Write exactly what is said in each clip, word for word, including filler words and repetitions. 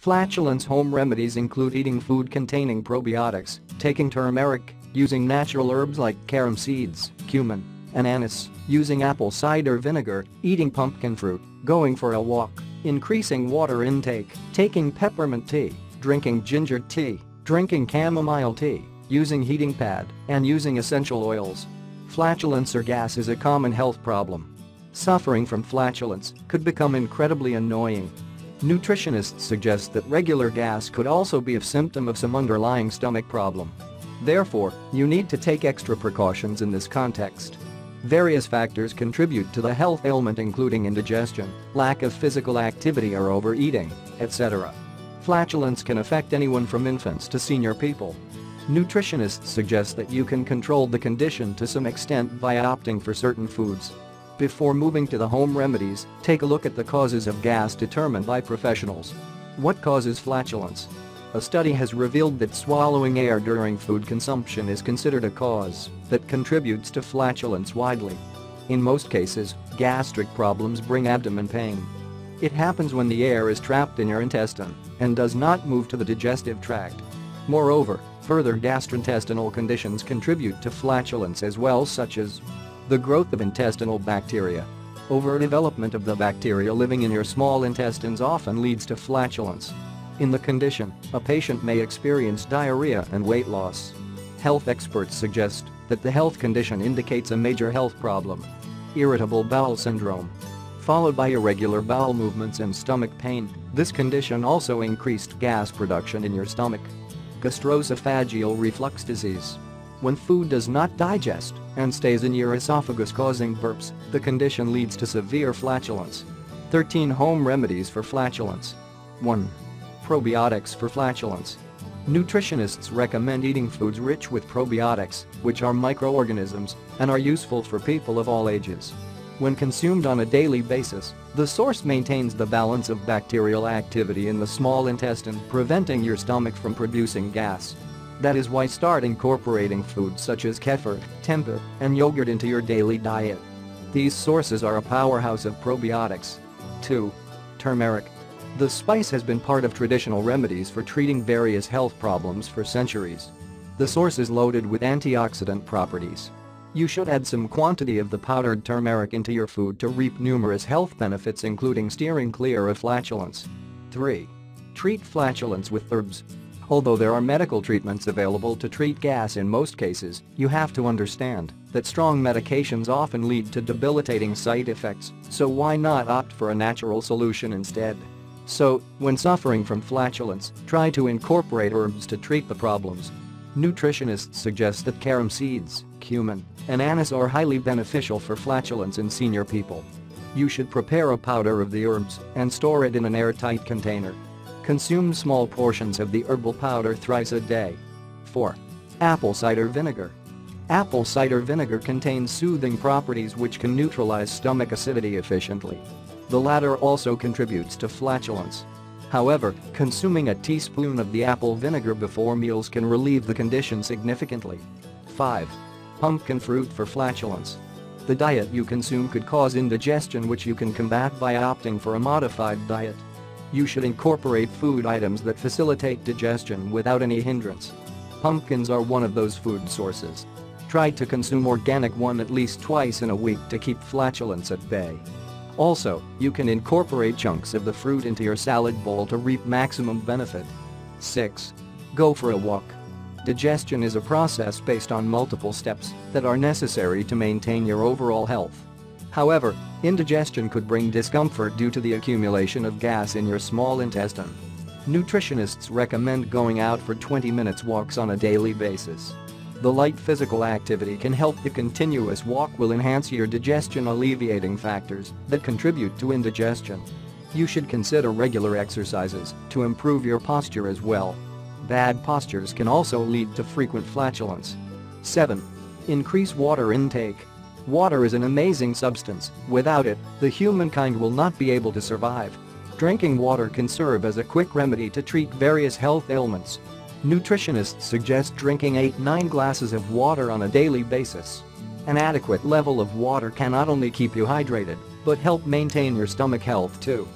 Flatulence home remedies include eating food containing probiotics, taking turmeric, using natural herbs like carom seeds, cumin, and anise, using apple cider vinegar, eating pumpkin fruit, going for a walk, increasing water intake, taking peppermint tea, drinking ginger tea, drinking chamomile tea, using heating pad, and using essential oils. Flatulence or gas is a common health problem. Suffering from flatulence could become incredibly annoying. Nutritionists suggest that regular gas could also be a symptom of some underlying stomach problem. Therefore, you need to take extra precautions in this context. Various factors contribute to the health ailment, including indigestion, lack of physical activity or overeating, et cetera. Flatulence can affect anyone from infants to senior people. Nutritionists suggest that you can control the condition to some extent by opting for certain foods. Before moving to the home remedies, take a look at the causes of gas determined by professionals. What causes flatulence? A study has revealed that swallowing air during food consumption is considered a cause that contributes to flatulence widely. In most cases, gastric problems bring abdomen pain. It happens when the air is trapped in your intestine and does not move to the digestive tract. Moreover, further gastrointestinal conditions contribute to flatulence as well, such as the growth of intestinal bacteria. Overdevelopment of the bacteria living in your small intestines often leads to flatulence. In the condition, a patient may experience diarrhea and weight loss. Health experts suggest that the health condition indicates a major health problem. Irritable bowel syndrome. Followed by irregular bowel movements and stomach pain, this condition also increased gas production in your stomach. Gastroesophageal reflux disease. When food does not digest and stays in your esophagus causing burps, the condition leads to severe flatulence. thirteen home remedies for flatulence. one. Probiotics for flatulence. Nutritionists recommend eating foods rich with probiotics, which are microorganisms and are useful for people of all ages. When consumed on a daily basis, the source maintains the balance of bacterial activity in the small intestine, preventing your stomach from producing gas. That is why start incorporating foods such as kefir, tempeh, and yogurt into your daily diet. These sources are a powerhouse of probiotics. two. Turmeric. The spice has been part of traditional remedies for treating various health problems for centuries. The source is loaded with antioxidant properties. You should add some quantity of the powdered turmeric into your food to reap numerous health benefits, including steering clear of flatulence. three. Treat flatulence with herbs. Although there are medical treatments available to treat gas in most cases, you have to understand that strong medications often lead to debilitating side effects, so why not opt for a natural solution instead? So, when suffering from flatulence, try to incorporate herbs to treat the problems. Nutritionists suggest that carom seeds, cumin, and anise are highly beneficial for flatulence in senior people. You should prepare a powder of the herbs and store it in an airtight container. Consume small portions of the herbal powder thrice a day. four. Apple cider vinegar. Apple cider vinegar contains soothing properties which can neutralize stomach acidity efficiently. The latter also contributes to flatulence. However, consuming a teaspoon of the apple vinegar before meals can relieve the condition significantly. five. Pumpkin fruit for flatulence. The diet you consume could cause indigestion, which you can combat by opting for a modified diet. You should incorporate food items that facilitate digestion without any hindrance. Pumpkins are one of those food sources. Try to consume organic one at least twice in a week to keep flatulence at bay. Also, you can incorporate chunks of the fruit into your salad bowl to reap maximum benefit. six. Go for a walk. Digestion is a process based on multiple steps that are necessary to maintain your overall health. However, indigestion could bring discomfort due to the accumulation of gas in your small intestine. Nutritionists recommend going out for twenty minutes walks on a daily basis. The light physical activity can help. The continuous walk will enhance your digestion, alleviating factors that contribute to indigestion. You should consider regular exercises to improve your posture as well. Bad postures can also lead to frequent flatulence. seven. Increase water intake. Water is an amazing substance. Without it, the humankind will not be able to survive. Drinking water can serve as a quick remedy to treat various health ailments. Nutritionists suggest drinking eight to nine glasses of water on a daily basis. An adequate level of water can not only keep you hydrated, but help maintain your stomach health too.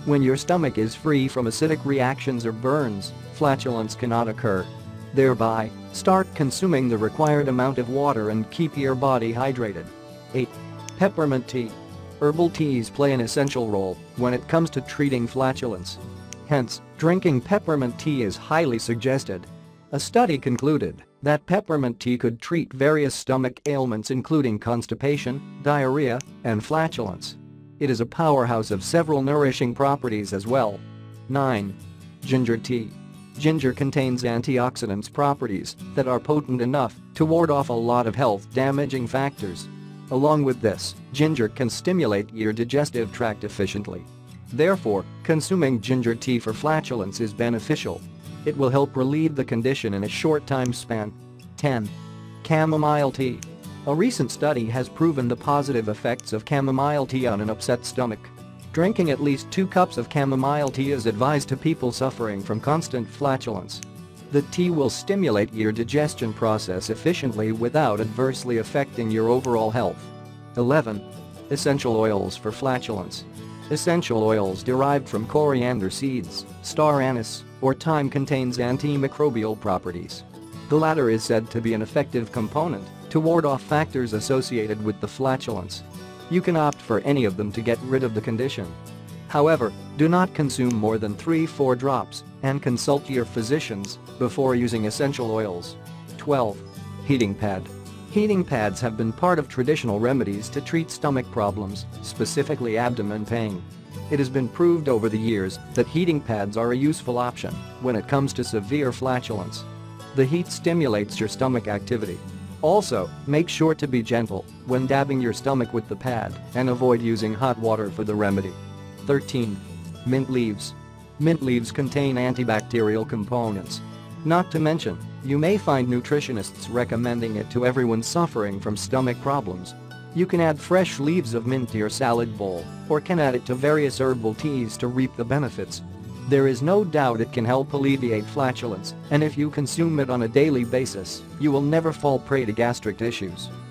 When your stomach is free from acidic reactions or burns, flatulence cannot occur. Thereby, start consuming the required amount of water and keep your body hydrated. eight. Peppermint tea. Herbal teas play an essential role when it comes to treating flatulence. Hence, drinking peppermint tea is highly suggested. A study concluded that peppermint tea could treat various stomach ailments including constipation, diarrhea, and flatulence. It is a powerhouse of several nourishing properties as well. nine. Ginger tea. Ginger contains antioxidants properties that are potent enough to ward off a lot of health-damaging factors. Along with this, ginger can stimulate your digestive tract efficiently. Therefore, consuming ginger tea for flatulence is beneficial. It will help relieve the condition in a short time span. ten. Chamomile tea. A recent study has proven the positive effects of chamomile tea on an upset stomach. Drinking at least two cups of chamomile tea is advised to people suffering from constant flatulence. The tea will stimulate your digestion process efficiently without adversely affecting your overall health. eleven. Essential oils for flatulence. Essential oils derived from coriander seeds, star anise, or thyme contains antimicrobial properties. The latter is said to be an effective component to ward off factors associated with the flatulence. You can opt for any of them to get rid of the condition. However, do not consume more than three to four drops and consult your physicians before using essential oils. twelve. Heating pad. Heating pads have been part of traditional remedies to treat stomach problems, specifically abdomen pain. It has been proved over the years that heating pads are a useful option when it comes to severe flatulence. The heat stimulates your stomach activity. Also, make sure to be gentle when dabbing your stomach with the pad and avoid using hot water for the remedy. thirteen. Mint leaves. Mint leaves contain antibacterial components. Not to mention, you may find nutritionists recommending it to everyone suffering from stomach problems. You can add fresh leaves of mint to your salad bowl or can add it to various herbal teas to reap the benefits. There is no doubt it can help alleviate flatulence, and if you consume it on a daily basis, you will never fall prey to gastric issues.